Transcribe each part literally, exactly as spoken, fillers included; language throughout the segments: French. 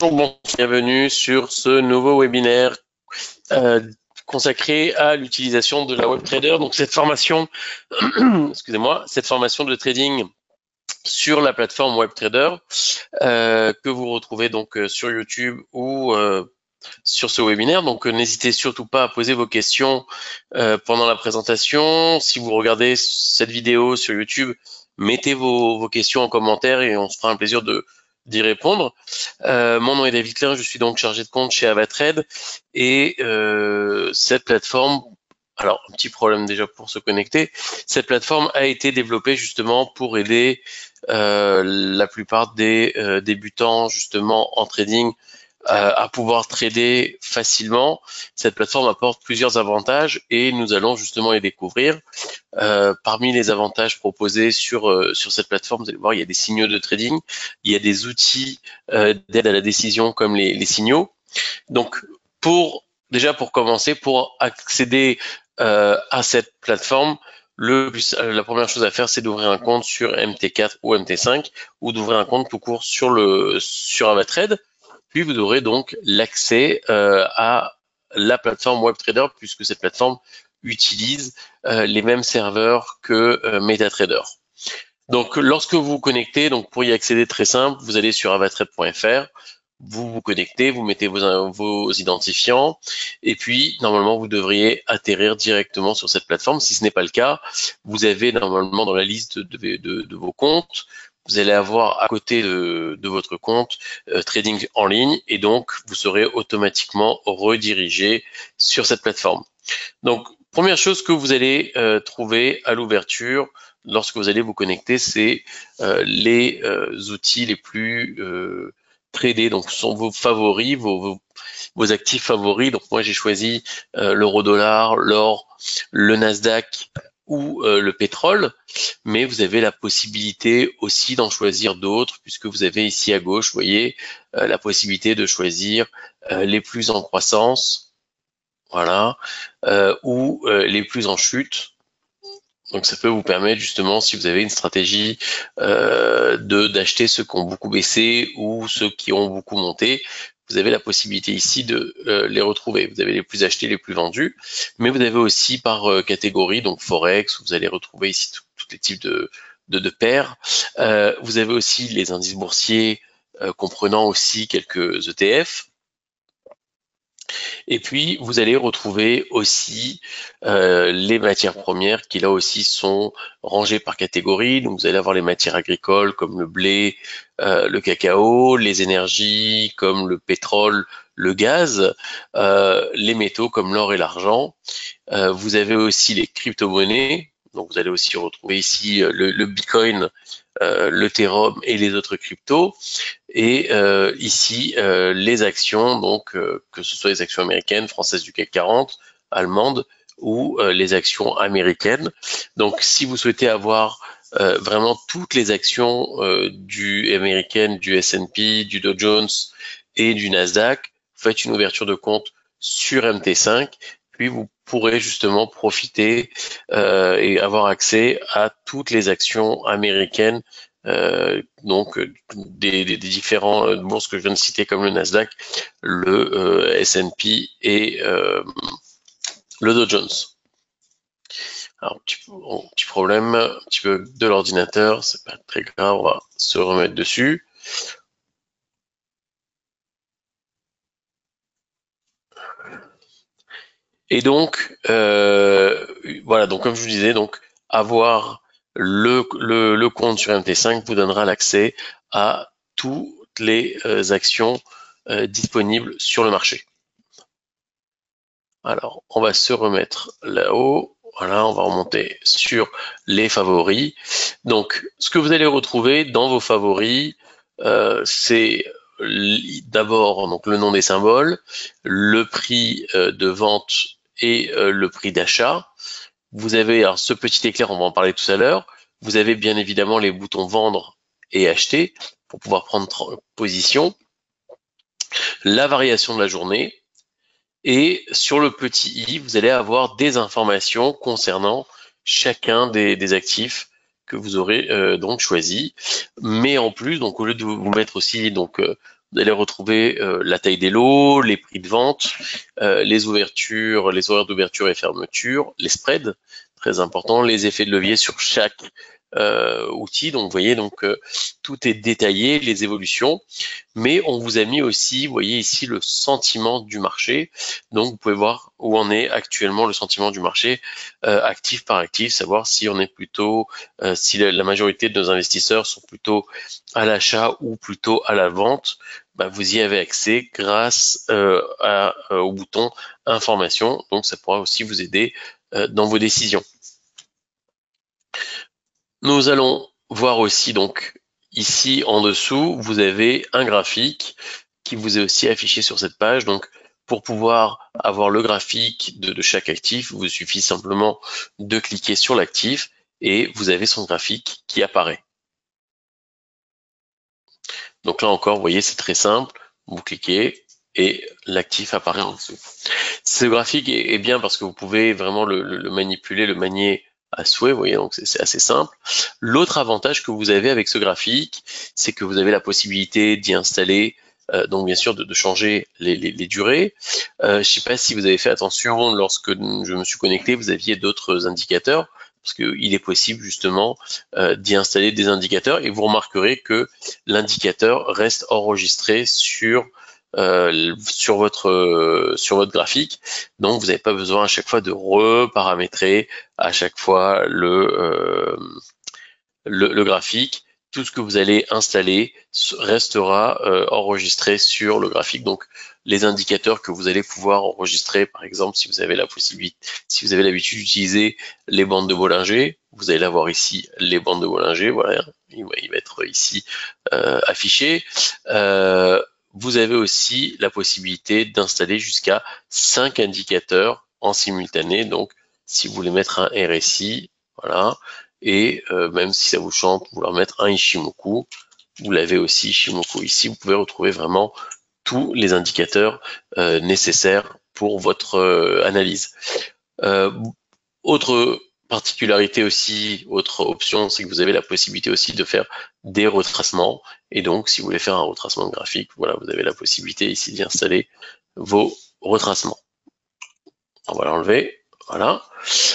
Bon, bienvenue sur ce nouveau webinaire euh, consacré à l'utilisation de la WebTrader. Donc cette formation, excusez-moi, cette formation de trading sur la plateforme WebTrader euh, que vous retrouvez donc euh, sur YouTube ou euh, sur ce webinaire. Donc euh, n'hésitez surtout pas à poser vos questions euh, pendant la présentation. Si vous regardez cette vidéo sur YouTube, mettez vos, vos questions en commentaire et on se fera un plaisir de d'y répondre. Euh, mon nom est David Klein, je suis donc chargé de compte chez Avatrade et euh, cette plateforme, alors un petit problème déjà pour se connecter, cette plateforme a été développée justement pour aider euh, la plupart des euh, débutants justement en trading euh, à pouvoir trader facilement. Cette plateforme apporte plusieurs avantages et nous allons justement les découvrir. Euh, parmi les avantages proposés sur euh, sur cette plateforme, vous allez voir, il y a des signaux de trading, il y a des outils euh, d'aide à la décision comme les, les signaux. Donc, pour déjà pour commencer, pour accéder euh, à cette plateforme, le plus, la première chose à faire, c'est d'ouvrir un compte sur M T quatre ou M T cinq ou d'ouvrir un compte tout court sur le sur Avatrade. Puis vous aurez donc l'accès euh, à la plateforme WebTrader puisque cette plateforme utilise euh, les mêmes serveurs que euh, MetaTrader. Donc lorsque vous vous connectez, donc pour y accéder très simple, vous allez sur avatrade point F R, vous vous connectez, vous mettez vos, vos identifiants et puis normalement vous devriez atterrir directement sur cette plateforme. Si ce n'est pas le cas, vous avez normalement dans la liste de, de, de vos comptes, vous allez avoir à côté de, de votre compte euh, trading en ligne et donc vous serez automatiquement redirigé sur cette plateforme. Donc première chose que vous allez euh, trouver à l'ouverture lorsque vous allez vous connecter, c'est euh, les euh, outils les plus euh, tradés, donc ce sont vos favoris, vos, vos, vos actifs favoris. Donc moi j'ai choisi euh, l'euro-dollar, l'or, le Nasdaq ou euh, le pétrole, mais vous avez la possibilité aussi d'en choisir d'autres puisque vous avez ici à gauche, vous voyez, euh, la possibilité de choisir euh, les plus en croissance, voilà, euh, ou euh, les plus en chute. Donc ça peut vous permettre justement, si vous avez une stratégie euh, de d'acheter ceux qui ont beaucoup baissé ou ceux qui ont beaucoup monté, vous avez la possibilité ici de euh, les retrouver. Vous avez les plus achetés, les plus vendus, mais vous avez aussi par euh, catégorie, donc Forex, où vous allez retrouver ici tous les types de, de, de paires. Euh, vous avez aussi les indices boursiers euh, comprenant aussi quelques E T F. Et puis, vous allez retrouver aussi euh, les matières premières qui, là aussi, sont rangées par catégorie. Donc, vous allez avoir les matières agricoles comme le blé, euh, le cacao, les énergies comme le pétrole, le gaz, euh, les métaux comme l'or et l'argent. Euh, vous avez aussi les crypto-monnaies. Donc, vous allez aussi retrouver ici le, le Bitcoin, euh, l'Ethereum et les autres cryptos. Et euh, ici, euh, les actions, donc euh, que ce soit les actions américaines, françaises du C A C quarante, allemandes ou euh, les actions américaines. Donc, si vous souhaitez avoir euh, vraiment toutes les actions euh, du américaine, du S and P, du Dow Jones et du Nasdaq, faites une ouverture de compte sur M T cinq, puis vous pourrez justement profiter euh, et avoir accès à toutes les actions américaines. Euh, donc des, des, des différents euh, bourses que je viens de citer comme le Nasdaq, le euh, S and P et euh, le Dow Jones. Alors petit, bon, petit problème, un petit peu de l'ordinateur, c'est pas très grave, on va se remettre dessus. Et donc euh, voilà, donc comme je vous disais, donc avoir le, le, le compte sur M T cinq vous donnera l'accès à toutes les euh, actions euh, disponibles sur le marché. Alors, on va se remettre là-haut. Voilà, on va remonter sur les favoris. Donc, ce que vous allez retrouver dans vos favoris, euh, c'est d'abord donc le nom des symboles, le prix euh, de vente et euh, le prix d'achat. Vous avez alors ce petit éclair, on va en parler tout à l'heure. Vous avez bien évidemment les boutons vendre et acheter pour pouvoir prendre position. La variation de la journée. Et sur le petit i, vous allez avoir des informations concernant chacun des, des actifs que vous aurez euh, donc choisi. Mais en plus, donc au lieu de vous mettre aussi donc euh, vous allez retrouver euh, la taille des lots, les prix de vente, euh, les ouvertures, les horaires d'ouverture et fermeture, les spreads, très important, les effets de levier sur chaque euh, outil. Donc, vous voyez, donc euh, tout est détaillé, les évolutions, mais on vous a mis aussi, vous voyez ici, le sentiment du marché. Donc, vous pouvez voir où en est actuellement le sentiment du marché, euh, actif par actif, savoir si on est plutôt, euh, si la, la majorité de nos investisseurs sont plutôt à l'achat ou plutôt à la vente. Bah, vous y avez accès grâce euh, à, euh, au bouton information. Donc, ça pourra aussi vous aider euh, dans vos décisions. Nous allons voir aussi donc ici en dessous, vous avez un graphique qui vous est aussi affiché sur cette page. Donc, pour pouvoir avoir le graphique de, de chaque actif, il vous suffit simplement de cliquer sur l'actif et vous avez son graphique qui apparaît. Donc là encore, vous voyez, c'est très simple. Vous cliquez et l'actif apparaît en dessous. Ce graphique est, est bien parce que vous pouvez vraiment le, le, le manipuler, le manier à souhait, vous voyez, donc c'est assez simple. L'autre avantage que vous avez avec ce graphique, c'est que vous avez la possibilité d'y installer, euh, donc bien sûr de, de changer les, les, les durées. Euh, je ne sais pas si vous avez fait attention lorsque je me suis connecté, vous aviez d'autres indicateurs, parce qu'il est possible justement euh, d'y installer des indicateurs et vous remarquerez que l'indicateur reste enregistré sur Euh, sur votre euh, sur votre graphique, donc vous n'avez pas besoin à chaque fois de reparamétrer à chaque fois le, euh, le le graphique. Tout ce que vous allez installer restera euh, enregistré sur le graphique. Donc les indicateurs que vous allez pouvoir enregistrer, par exemple, si vous avez la possibilité, si vous avez l'habitude d'utiliser les bandes de Bollinger, vous allez avoir ici les bandes de Bollinger. Voilà, il va, il va être ici euh, affiché. Euh, Vous avez aussi la possibilité d'installer jusqu'à cinq indicateurs en simultané. Donc, si vous voulez mettre un R S I, voilà, et euh, même si ça vous chante, vouloir mettre un Ichimoku, vous l'avez aussi Ichimoku ici. Vous pouvez retrouver vraiment tous les indicateurs euh, nécessaires pour votre euh, analyse. Euh, autre particularité aussi, autre option, c'est que vous avez la possibilité aussi de faire des retracements. Et donc, si vous voulez faire un retracement graphique, voilà, vous avez la possibilité ici d'y installer vos retracements. On va l'enlever. Voilà.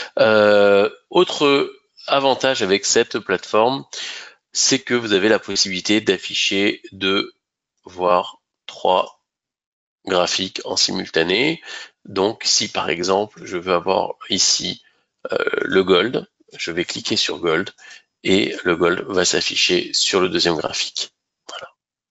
Euh, autre avantage avec cette plateforme, c'est que vous avez la possibilité d'afficher deux, voire trois graphiques en simultané. Donc, si par exemple, je veux avoir ici euh, le gold, je vais cliquer sur gold et le gold va s'afficher sur le deuxième graphique. Voilà.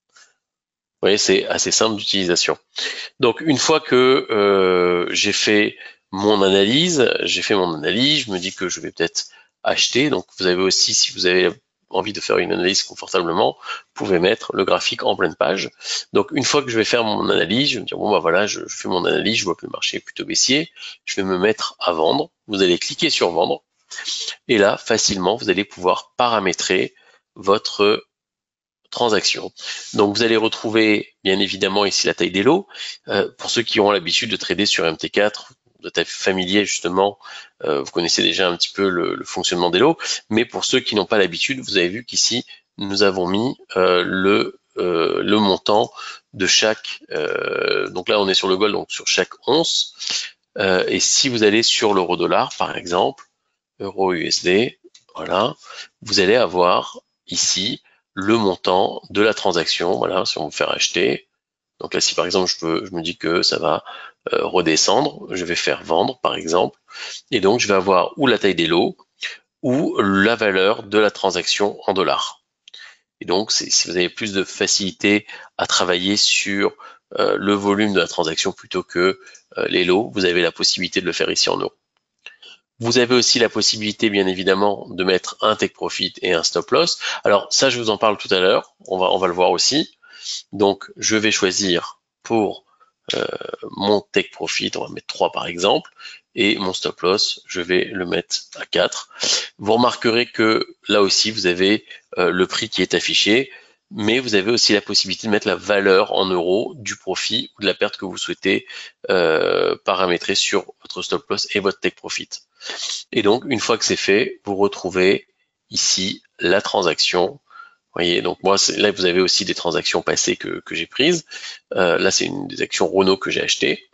Vous voyez, c'est assez simple d'utilisation. Donc, une fois que euh, j'ai fait mon analyse, j'ai fait mon analyse, je me dis que je vais peut-être acheter. Donc, vous avez aussi, si vous avez envie de faire une analyse confortablement, vous pouvez mettre le graphique en pleine page. Donc, une fois que je vais faire mon analyse, je vais me dire, bon, bah voilà, je, je fais mon analyse, je vois que le marché est plutôt baissier, je vais me mettre à vendre. Vous allez cliquer sur vendre. Et là, facilement, vous allez pouvoir paramétrer votre transaction. Donc, vous allez retrouver, bien évidemment, ici la taille des lots. Euh, pour ceux qui ont l'habitude de trader sur M T quatre, de taille familier, justement, euh, vous connaissez déjà un petit peu le, le fonctionnement des lots. Mais pour ceux qui n'ont pas l'habitude, vous avez vu qu'ici, nous avons mis euh, le, euh, le montant de chaque... Euh, donc là, on est sur le gold, donc sur chaque once. Euh, et si vous allez sur l'euro-dollar, par exemple, euro-U S D, voilà, vous allez avoir ici le montant de la transaction. Voilà, si on veut faire acheter. Donc là, si par exemple, je, peux, je me dis que ça va euh, redescendre, je vais faire vendre, par exemple. Et donc, je vais avoir ou la taille des lots ou la valeur de la transaction en dollars. Et donc, si vous avez plus de facilité à travailler sur euh, le volume de la transaction plutôt que euh, les lots, vous avez la possibilité de le faire ici en euros. Vous avez aussi la possibilité, bien évidemment, de mettre un take profit et un stop loss. Alors ça, je vous en parle tout à l'heure. On va, on va le voir aussi. Donc, je vais choisir pour euh, mon take profit, on va mettre trois par exemple, et mon stop loss, je vais le mettre à quatre. Vous remarquerez que là aussi, vous avez euh, le prix qui est affiché, mais vous avez aussi la possibilité de mettre la valeur en euros du profit ou de la perte que vous souhaitez euh, paramétrer sur votre stop loss et votre take profit. Et donc, une fois que c'est fait, vous retrouvez ici la transaction voyez, donc moi, là, vous avez aussi des transactions passées que, que j'ai prises. Euh, là, c'est une des actions Renault que j'ai achetées.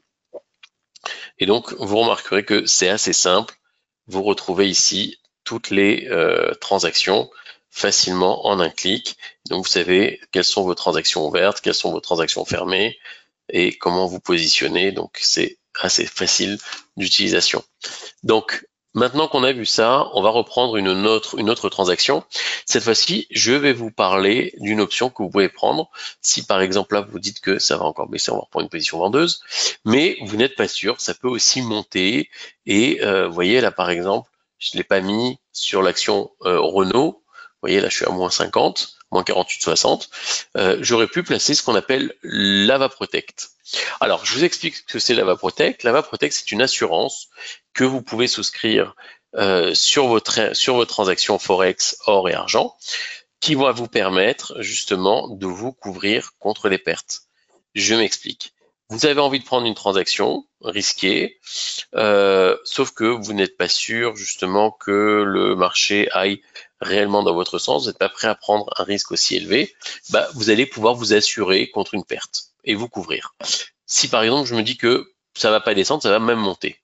Et donc, vous remarquerez que c'est assez simple. Vous retrouvez ici toutes les euh, transactions facilement en un clic. Donc, vous savez quelles sont vos transactions ouvertes, quelles sont vos transactions fermées et comment vous positionner. Donc, c'est assez facile d'utilisation. Donc, maintenant qu'on a vu ça, on va reprendre une autre, une autre transaction. Cette fois-ci, je vais vous parler d'une option que vous pouvez prendre. Si par exemple là, vous dites que ça va encore baisser, on va reprendre une position vendeuse, mais vous n'êtes pas sûr, ça peut aussi monter. Et euh, vous voyez là par exemple, je ne l'ai pas mis sur l'action euh, Renault. Vous voyez là, je suis à moins cinquante, moins quarante-huit virgule soixante. Euh, J'aurais pu placer ce qu'on appelle l'AvaProtect. Alors, je vous explique ce que c'est l'AvaProtect. L'AvaProtect, c'est une assurance que vous pouvez souscrire euh, sur, vos sur vos transactions Forex, or et argent, qui va vous permettre justement de vous couvrir contre les pertes. Je m'explique. Vous avez envie de prendre une transaction risquée, euh, sauf que vous n'êtes pas sûr justement que le marché aille réellement dans votre sens, vous n'êtes pas prêt à prendre un risque aussi élevé, bah, vous allez pouvoir vous assurer contre une perte et vous couvrir. Si par exemple je me dis que ça va pas descendre, ça va même monter,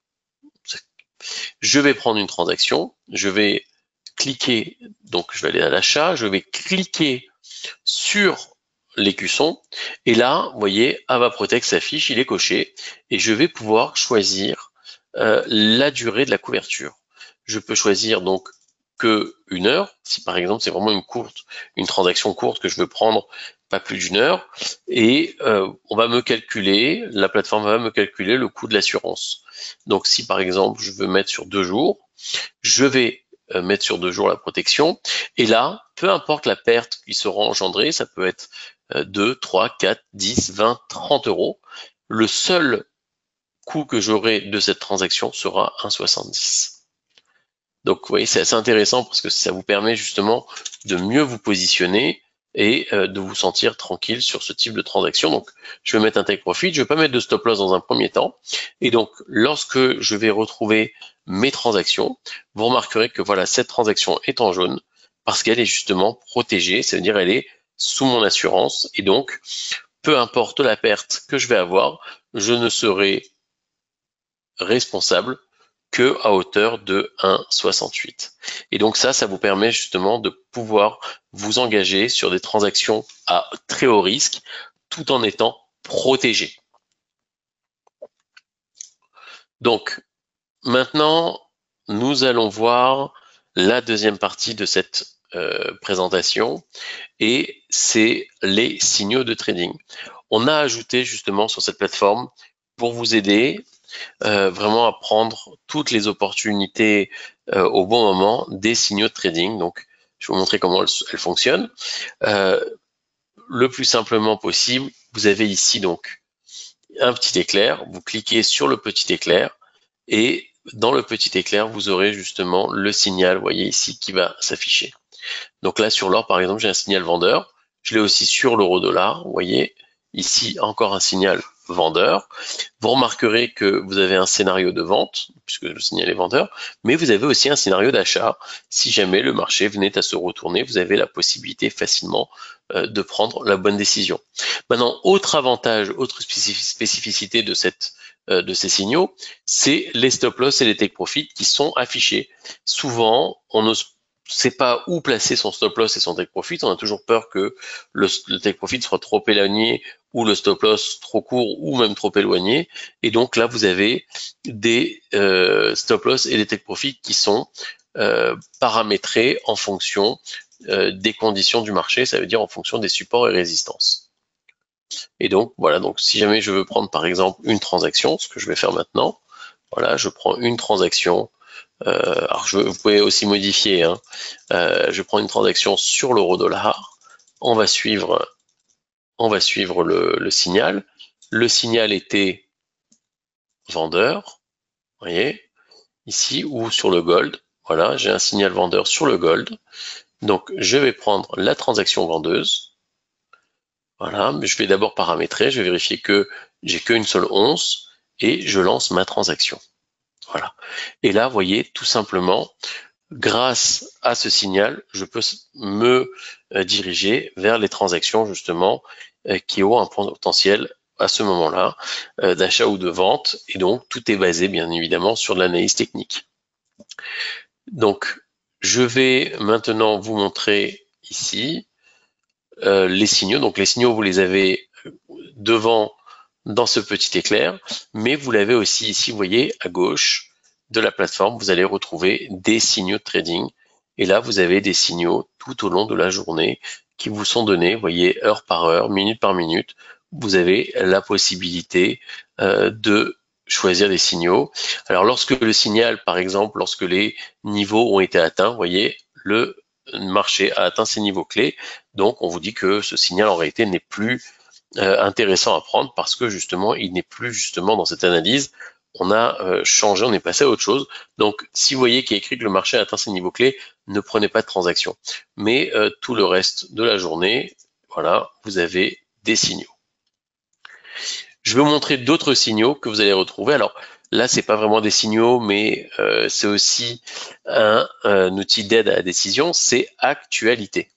je vais prendre une transaction, je vais cliquer, donc je vais aller à l'achat, je vais cliquer sur l'écusson, et là, vous voyez, AvaProtect s'affiche, il est coché, et je vais pouvoir choisir euh, la durée de la couverture. Je peux choisir donc que une heure, si par exemple c'est vraiment une courte, une transaction courte que je veux prendre, pas plus d'une heure, et euh, on va me calculer, la plateforme va me calculer le coût de l'assurance. Donc si par exemple je veux mettre sur deux jours, je vais euh, mettre sur deux jours la protection, et là, peu importe la perte qui sera engendrée, ça peut être euh, deux, trois, quatre, dix, vingt, trente euros, le seul coût que j'aurai de cette transaction sera un virgule soixante-dix. Donc vous voyez, c'est assez intéressant parce que ça vous permet justement de mieux vous positionner et euh, de vous sentir tranquille sur ce type de transaction. Donc je vais mettre un take profit, je ne vais pas mettre de stop loss dans un premier temps. Et donc lorsque je vais retrouver mes transactions, vous remarquerez que voilà, cette transaction est en jaune parce qu'elle est justement protégée, ça veut dire elle est sous mon assurance et donc peu importe la perte que je vais avoir, je ne serai responsable que à hauteur de un virgule soixante-huit. Et donc ça, ça vous permet justement de pouvoir vous engager sur des transactions à très haut risque tout en étant protégé. Donc maintenant, nous allons voir la deuxième partie de cette euh, présentation et c'est les signaux de trading. On a ajouté justement sur cette plateforme pour vous aider Euh, vraiment à prendre toutes les opportunités euh, au bon moment des signaux de trading. Donc, je vais vous montrer comment elles, elles fonctionnent. Euh, le plus simplement possible, vous avez ici donc un petit éclair. Vous cliquez sur le petit éclair et dans le petit éclair, vous aurez justement le signal, vous voyez ici, qui va s'afficher. Donc là, sur l'or, par exemple, j'ai un signal vendeur. Je l'ai aussi sur l'euro dollar, vous voyez. Ici, encore un signal vendeur. Vous remarquerez que vous avez un scénario de vente, puisque le signal est vendeur, mais vous avez aussi un scénario d'achat. Si jamais le marché venait à se retourner, vous avez la possibilité facilement euh, de prendre la bonne décision. Maintenant, autre avantage, autre spécificité de, cette, euh, de ces signaux, c'est les stop loss et les take profit qui sont affichés. Souvent, on ne sait pas où placer son stop loss et son take profit. On a toujours peur que le, le take profit soit trop éloigné ou le stop loss trop court ou même trop éloigné. Et donc là, vous avez des euh, stop loss et des take profit qui sont euh, paramétrés en fonction euh, des conditions du marché, ça veut dire en fonction des supports et résistances. Et donc voilà, donc si jamais je veux prendre par exemple une transaction, ce que je vais faire maintenant, voilà, je prends une transaction. Euh, alors je, vous pouvez aussi modifier. Hein. Euh, je prends une transaction sur l'euro dollar. On va suivre, on va suivre le, le signal. Le signal était vendeur. Vous voyez ici ou sur le gold. Voilà, j'ai un signal vendeur sur le gold. Donc je vais prendre la transaction vendeuse. Voilà, mais je vais d'abord paramétrer. Je vais vérifier que j'ai qu'une seule once et je lance ma transaction. Voilà. Et là, vous voyez, tout simplement, grâce à ce signal, je peux me euh, diriger vers les transactions justement euh, qui ont un potentiel à ce moment-là euh, d'achat ou de vente. Et donc, tout est basé bien évidemment sur l'analyse technique. Donc, je vais maintenant vous montrer ici euh, les signaux. Donc, les signaux, vous les avez devant dans ce petit éclair, mais vous l'avez aussi ici, vous voyez, à gauche de la plateforme, vous allez retrouver des signaux de trading. Et là, vous avez des signaux tout au long de la journée qui vous sont donnés, vous voyez, heure par heure, minute par minute. Vous avez la possibilité euh, de choisir des signaux. Alors, lorsque le signal, par exemple, lorsque les niveaux ont été atteints, vous voyez, le marché a atteint ses niveaux clés. Donc, on vous dit que ce signal, en réalité, n'est plus Euh, intéressant à prendre parce que justement il n'est plus justement dans cette analyse, on a euh, changé, on est passé à autre chose. Donc si vous voyez qu'il est écrit que le marché a atteint ses niveaux clés, ne prenez pas de transaction, mais euh, tout le reste de la journée, voilà, vous avez des signaux. Je vais vous montrer d'autres signaux que vous allez retrouver. Alors là, c'est pas vraiment des signaux, mais euh, c'est aussi un, un outil d'aide à la décision, c'est actualité.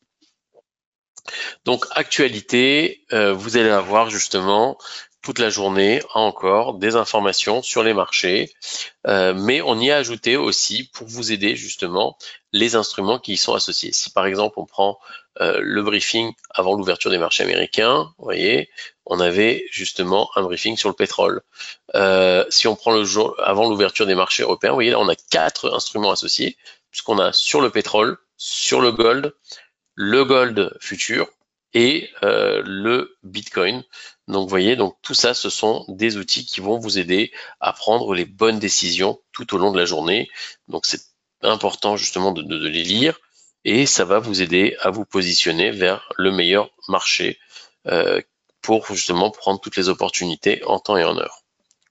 Donc actualité, euh, vous allez avoir justement toute la journée encore des informations sur les marchés, euh, mais on y a ajouté aussi pour vous aider justement les instruments qui y sont associés. Si par exemple on prend euh, le briefing avant l'ouverture des marchés américains, vous voyez, on avait justement un briefing sur le pétrole. Euh, si on prend le jour avant l'ouverture des marchés européens, vous voyez là on a quatre instruments associés, puisqu'on a sur le pétrole, sur le gold, le gold futur et euh, le Bitcoin. Donc vous voyez, donc tout ça, ce sont des outils qui vont vous aider à prendre les bonnes décisions tout au long de la journée. Donc c'est important justement de, de, de les lire et ça va vous aider à vous positionner vers le meilleur marché euh, pour justement prendre toutes les opportunités en temps et en heure.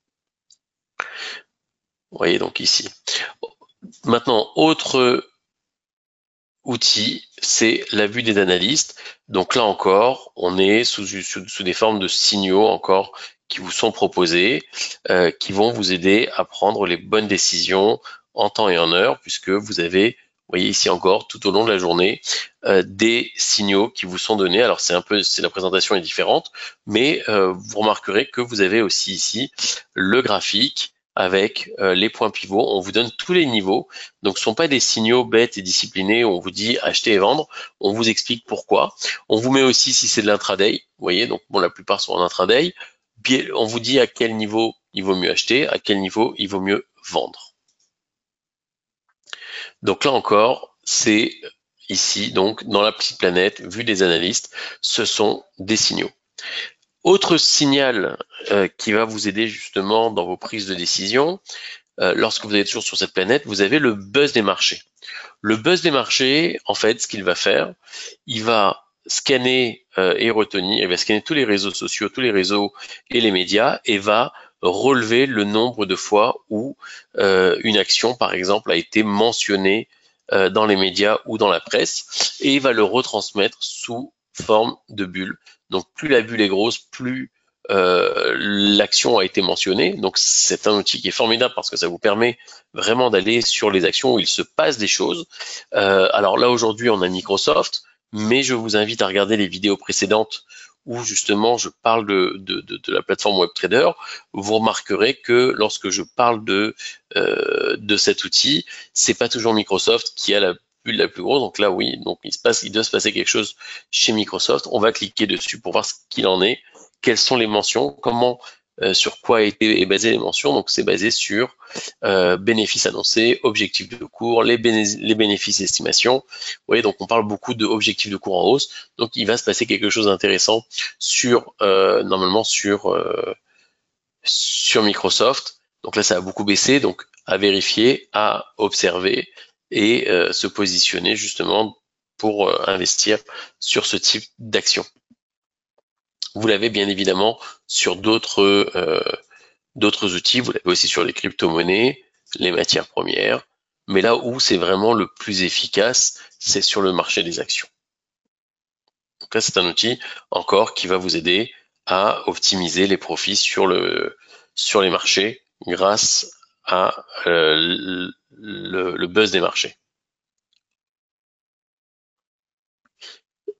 Vous voyez donc ici. Maintenant, autre outil, c'est la vue des analystes. Donc là encore, on est sous, sous, sous des formes de signaux encore qui vous sont proposés, euh, qui vont vous aider à prendre les bonnes décisions en temps et en heure, puisque vous avez, vous voyez ici encore, tout au long de la journée, euh, des signaux qui vous sont donnés. Alors c'est un peu, c'est la présentation est différente, mais euh, vous remarquerez que vous avez aussi ici le graphique avec euh, les points pivots. On vous donne tous les niveaux. Donc, ce ne sont pas des signaux bêtes et disciplinés où on vous dit acheter et vendre. On vous explique pourquoi. On vous met aussi si c'est de l'intraday. Vous voyez, donc bon, la plupart sont en intraday. On vous dit à quel niveau il vaut mieux acheter, à quel niveau il vaut mieux vendre. Donc là encore, c'est ici, donc dans la petite planète, vue des analystes, ce sont des signaux. Autre signal euh, qui va vous aider justement dans vos prises de décision, euh, lorsque vous êtes toujours sur cette planète, vous avez le buzz des marchés. Le buzz des marchés, en fait, ce qu'il va faire, il va scanner euh, et retenir, il va scanner tous les réseaux sociaux, tous les réseaux et les médias et va relever le nombre de fois où euh, une action, par exemple, a été mentionnée euh, dans les médias ou dans la presse et il va le retransmettre sous forme de bulle. Donc plus la bulle est grosse, plus euh, l'action a été mentionnée. Donc c'est un outil qui est formidable parce que ça vous permet vraiment d'aller sur les actions où il se passe des choses. Euh, alors là aujourd'hui on a Microsoft, mais je vous invite à regarder les vidéos précédentes où justement je parle de, de, de, de la plateforme WebTrader. Vous remarquerez que lorsque je parle de, euh, de cet outil, c'est pas toujours Microsoft qui a la bulle la plus grosse. Donc là oui, donc il se passe, il doit se passer quelque chose chez Microsoft. On va cliquer dessus pour voir ce qu'il en est, quelles sont les mentions, comment euh, sur quoi est, est basé les mentions. Donc c'est basé sur euh, bénéfices annoncés, objectifs de cours, les, béné les bénéfices estimations. Vous voyez, donc on parle beaucoup d'objectifs de cours en hausse. Donc il va se passer quelque chose d'intéressant sur euh, normalement sur euh, sur Microsoft. Donc là ça a beaucoup baissé, donc à vérifier, à observer et euh, se positionner justement pour euh, investir sur ce type d'action. Vous l'avez bien évidemment sur d'autres euh, d'autres outils, vous l'avez aussi sur les crypto-monnaies, les matières premières, mais là où c'est vraiment le plus efficace, c'est sur le marché des actions. Donc là, c'est un outil encore qui va vous aider à optimiser les profits sur le sur les marchés grâce à euh, le, le buzz des marchés.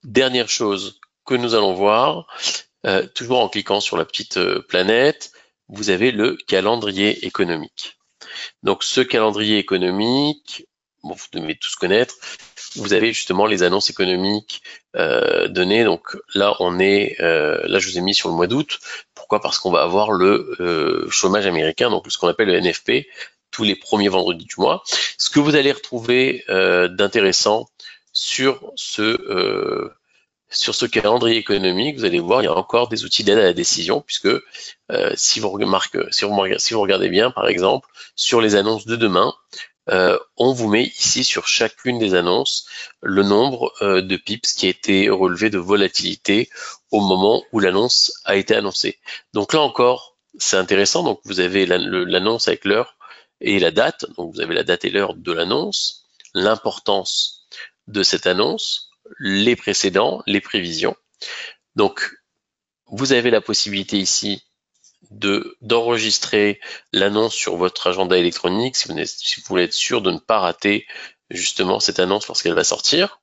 Dernière chose que nous allons voir, euh, toujours en cliquant sur la petite euh, planète, vous avez le calendrier économique. Donc ce calendrier économique, bon, vous devez tous connaître, vous avez justement les annonces économiques euh, données. Donc là, on est, euh, là je vous ai mis sur le mois d'août. Pourquoi? Parce qu'on va avoir le euh, chômage américain, donc ce qu'on appelle le N F P, tous les premiers vendredis du mois. Ce que vous allez retrouver euh, d'intéressant sur ce euh, sur ce calendrier économique, vous allez voir, il y a encore des outils d'aide à la décision, puisque euh, si, vous remarquez, si, vous, si vous regardez bien, par exemple, sur les annonces de demain, euh, on vous met ici sur chacune des annonces le nombre euh, de pips qui a été relevé de volatilité au moment où l'annonce a été annoncée. Donc là encore, c'est intéressant. Donc vous avez l'annonce avec l'heure et la date. Donc vous avez la date et l'heure de l'annonce, l'importance de cette annonce, les précédents, les prévisions. Donc, vous avez la possibilité ici de d'enregistrer l'annonce sur votre agenda électronique si vous, si vous voulez être sûr de ne pas rater justement cette annonce lorsqu'elle va sortir.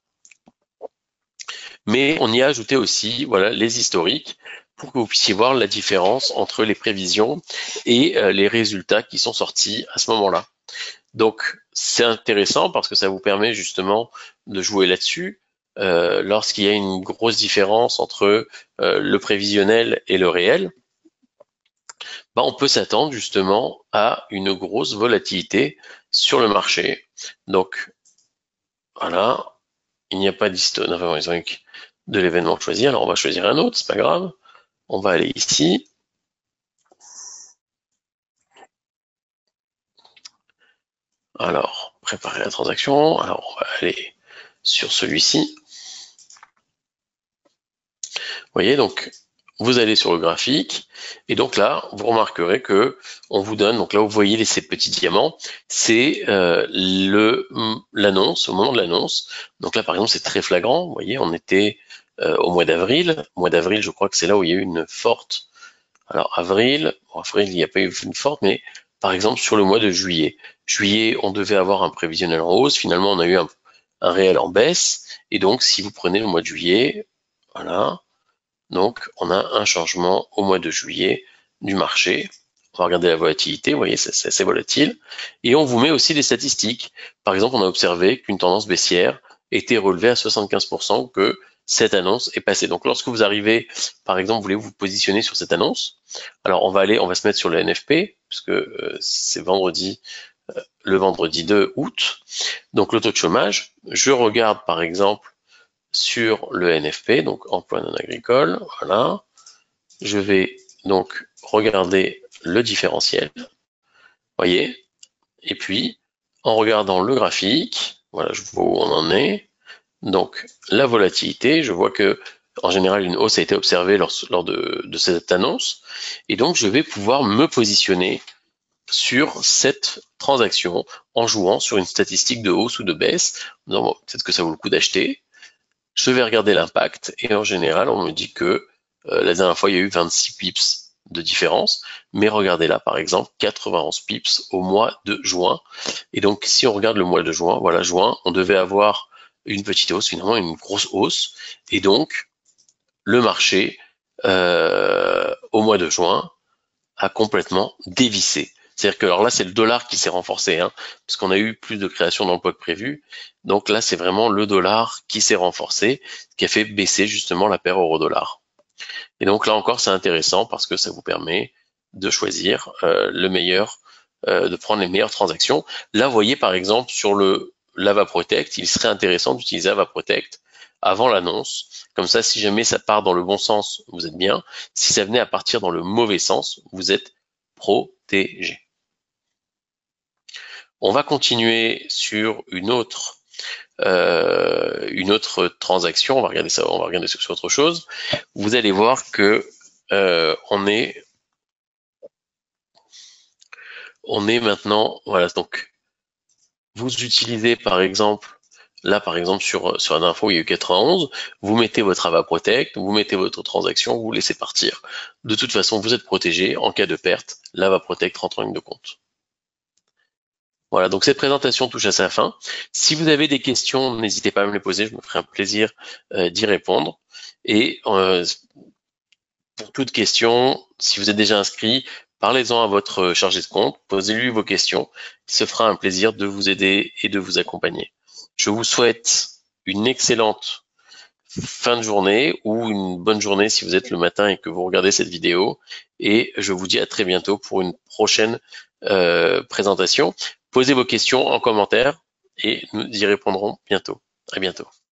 Mais on y a ajouté aussi voilà, les historiques pour que vous puissiez voir la différence entre les prévisions et euh, les résultats qui sont sortis à ce moment-là. Donc, c'est intéressant parce que ça vous permet justement de jouer là-dessus. Euh, lorsqu'il y a une grosse différence entre euh, le prévisionnel et le réel, bah, on peut s'attendre justement à une grosse volatilité sur le marché. Donc, voilà, il n'y a pas d'historique de l'événement choisi. Alors, on va choisir un autre, c'est pas grave. On va aller ici. Alors, préparer la transaction. Alors, on va aller sur celui-ci. Vous voyez, donc, vous allez sur le graphique, et donc là, vous remarquerez que on vous donne, donc là, vous voyez ces petits diamants, c'est euh, le l'annonce, au moment de l'annonce. Donc là, par exemple, c'est très flagrant. Vous voyez, on était euh, au mois d'avril. Au mois d'avril, je crois que c'est là où il y a eu une forte. Alors, avril, bon, avril, il n'y a pas eu une forte, mais par exemple, sur le mois de juillet. Juillet, on devait avoir un prévisionnel en hausse. Finalement, on a eu un, un réel en baisse. Et donc, si vous prenez le mois de juillet, voilà. Donc, on a un changement au mois de juillet du marché. On va regarder la volatilité, vous voyez, c'est assez volatile. Et on vous met aussi des statistiques. Par exemple, on a observé qu'une tendance baissière était relevée à soixante-quinze pour cent, que cette annonce est passée. Donc, lorsque vous arrivez, par exemple, vous voulez vous positionner sur cette annonce, alors on va aller, on va se mettre sur le N F P, puisque euh, c'est vendredi, euh, le vendredi deux août. Donc, le taux de chômage, je regarde, par exemple, sur le N F P, donc emploi non agricole, voilà. Je vais donc regarder le différentiel, voyez, et puis en regardant le graphique, voilà, je vois où on en est. Donc la volatilité, je vois que en général une hausse a été observée lors, lors de, de cette annonce, et donc je vais pouvoir me positionner sur cette transaction en jouant sur une statistique de hausse ou de baisse. Bon, peut-être que ça vaut le coup d'acheter. Je vais regarder l'impact et en général, on me dit que euh, la dernière fois, il y a eu vingt-six pips de différence, mais regardez là, par exemple, quatre-vingt-onze pips au mois de juin. Et donc, si on regarde le mois de juin, voilà, juin, on devait avoir une petite hausse, finalement une grosse hausse, et donc le marché euh, au mois de juin a complètement dévissé. C'est-à-dire que alors là, c'est le dollar qui s'est renforcé, hein, parce qu'on a eu plus de création d'emplois que prévu. Donc là, c'est vraiment le dollar qui s'est renforcé, qui a fait baisser justement la paire euro-dollar. Et donc là encore, c'est intéressant parce que ça vous permet de choisir euh, le meilleur, euh, de prendre les meilleures transactions. Là, vous voyez par exemple sur le l'AvaProtect, il serait intéressant d'utiliser AvaProtect avant l'annonce. Comme ça, si jamais ça part dans le bon sens, vous êtes bien. Si ça venait à partir dans le mauvais sens, vous êtes protégé. On va continuer sur une autre euh, une autre transaction. On va regarder ça. On va regarder sur autre chose. Vous allez voir que euh, on est on est maintenant voilà donc vous utilisez par exemple là par exemple sur sur un info il y a eu quatre-vingt-onze, vous mettez votre AvaProtect, vous mettez votre transaction, vous laissez partir. De toute façon, vous êtes protégé en cas de perte. L'AvaProtect rentre en ligne de compte. Voilà, donc cette présentation touche à sa fin. Si vous avez des questions, n'hésitez pas à me les poser, je me ferai un plaisir euh, d'y répondre. Et euh, pour toute question, si vous êtes déjà inscrit, parlez-en à votre chargé de compte, posez-lui vos questions. Il se fera un plaisir de vous aider et de vous accompagner. Je vous souhaite une excellente fin de journée ou une bonne journée si vous êtes le matin et que vous regardez cette vidéo. Et je vous dis à très bientôt pour une prochaine euh, présentation. Posez vos questions en commentaire et nous y répondrons bientôt. À bientôt.